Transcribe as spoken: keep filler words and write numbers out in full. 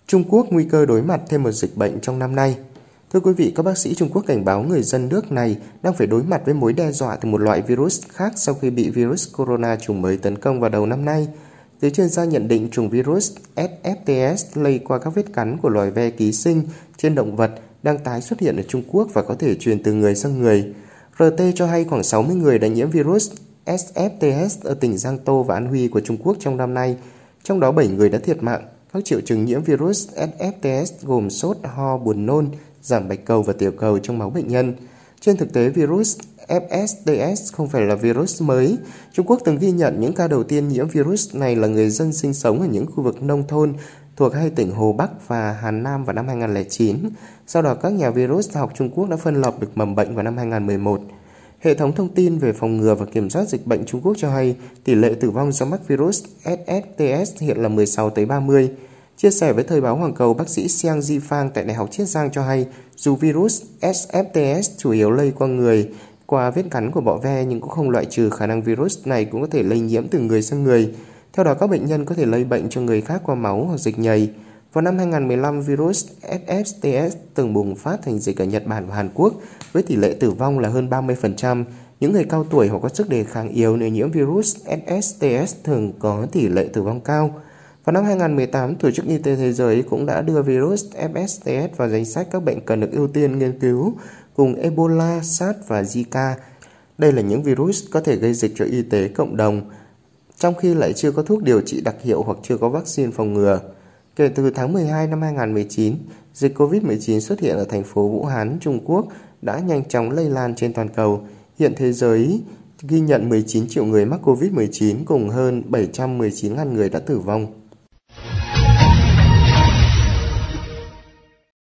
Trung Quốc nguy cơ đối mặt thêm một dịch bệnh trong năm nay. Thưa quý vị, các bác sĩ Trung Quốc cảnh báo người dân nước này đang phải đối mặt với mối đe dọa từ một loại virus khác sau khi bị virus corona chủng mới tấn công vào đầu năm nay. Giới chuyên gia nhận định chủng virus S F T S lây qua các vết cắn của loài ve ký sinh trên động vật đang tái xuất hiện ở Trung Quốc và có thể truyền từ người sang người. R T cho hay khoảng sáu mươi người đã nhiễm virus S F T S ở tỉnh Giang Tô và An Huy của Trung Quốc trong năm nay, trong đó bảy người đã thiệt mạng. Các triệu chứng nhiễm virus S F T S gồm sốt, ho, buồn nôn, giảm bạch cầu và tiểu cầu trong máu bệnh nhân. Trên thực tế, virus F S T S không phải là virus mới. Trung Quốc từng ghi nhận những ca đầu tiên nhiễm virus này là người dân sinh sống ở những khu vực nông thôn thuộc hai tỉnh Hồ Bắc và Hà Nam vào năm hai nghìn không trăm lẻ chín. Sau đó, các nhà virus học Trung Quốc đã phân lập được mầm bệnh vào năm hai nghìn không trăm mười một. Hệ thống thông tin về phòng ngừa và kiểm soát dịch bệnh Trung Quốc cho hay tỷ lệ tử vong do mắc virus S F T S hiện là mười sáu tới ba mươi. Chia sẻ với Thời báo Hoàn Cầu, bác sĩ Xiang Zifang tại Đại học Chiết Giang cho hay dù virus S F T S chủ yếu lây qua người qua vết cắn của bọ ve nhưng cũng không loại trừ khả năng virus này cũng có thể lây nhiễm từ người sang người. Theo đó, các bệnh nhân có thể lây bệnh cho người khác qua máu hoặc dịch nhầy. Vào năm hai nghìn không trăm mười lăm, virus S F T S từng bùng phát thành dịch ở Nhật Bản và Hàn Quốc với tỷ lệ tử vong là hơn ba mươi phần trăm. Những người cao tuổi hoặc có sức đề kháng yếu nếu nhiễm virus S F T S thường có tỷ lệ tử vong cao. Vào năm hai nghìn không trăm mười tám, Tổ chức Y tế Thế giới cũng đã đưa virus F S T S vào danh sách các bệnh cần được ưu tiên nghiên cứu cùng Ebola, SARS và Zika. Đây là những virus có thể gây dịch cho y tế cộng đồng, trong khi lại chưa có thuốc điều trị đặc hiệu hoặc chưa có vaccine phòng ngừa. Kể từ tháng mười hai năm hai nghìn không trăm mười chín, dịch Covid mười chín xuất hiện ở thành phố Vũ Hán, Trung Quốc đã nhanh chóng lây lan trên toàn cầu. Hiện thế giới ghi nhận mười chín triệu người mắc Covid mười chín cùng hơn bảy trăm mười chín nghìn người đã tử vong.